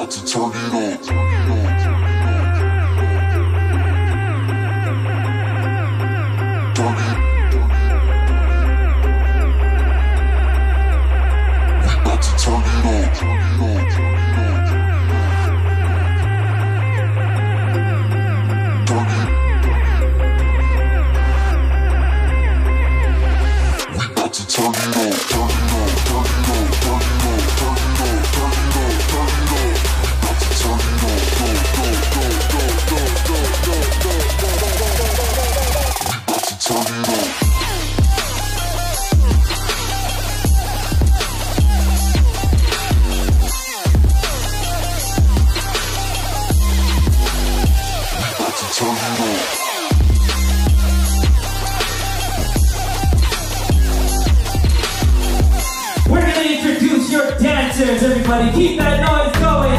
about to turn it on. We're gonna introduce your dancers, everybody. Keep that noise going.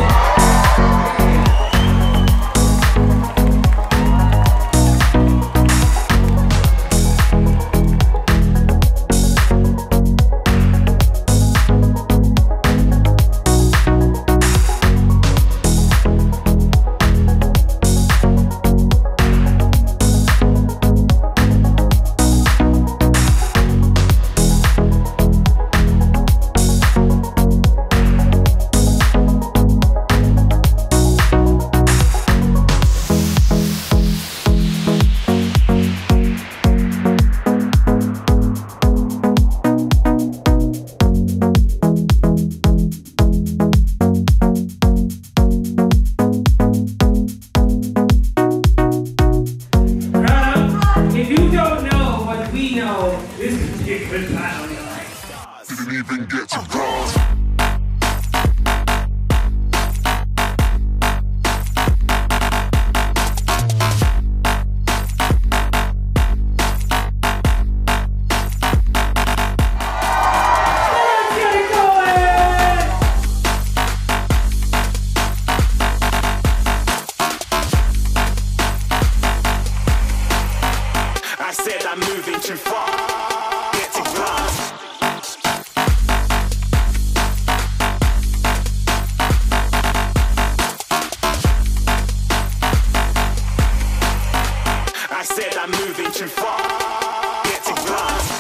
This could be a good battle. Didn't even get to cross. I said I'm moving too far. Get to glass. I said I'm moving too far. Get to glass.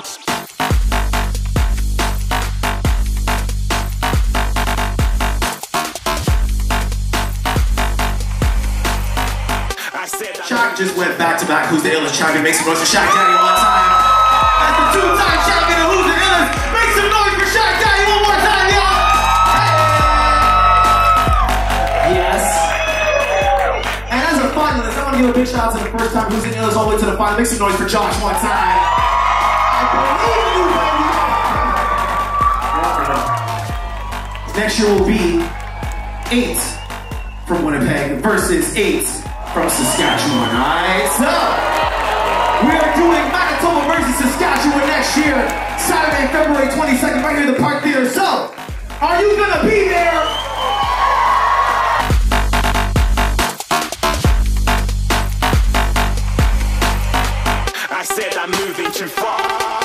Shaq just went back to back. Who's the illest champion? Make some noise for Shaq Daddy one time. That's the two-time champion of Who's the Illest. Make some noise for Shaq Daddy one more time, y'all. Hey. Yes. And as a finalist, I want to give a big shout out to the first time Who's the Illest all the way to the final. Make some noise for Josh one time. I believe you, baby. Next year will be 8 from Winnipeg versus 8 from Saskatchewan. Alright, so we are doing Manitoba versus Saskatchewan next year, Saturday, February 22nd, right here at the Park Theater. So, are you gonna be there? I said I'm moving too far.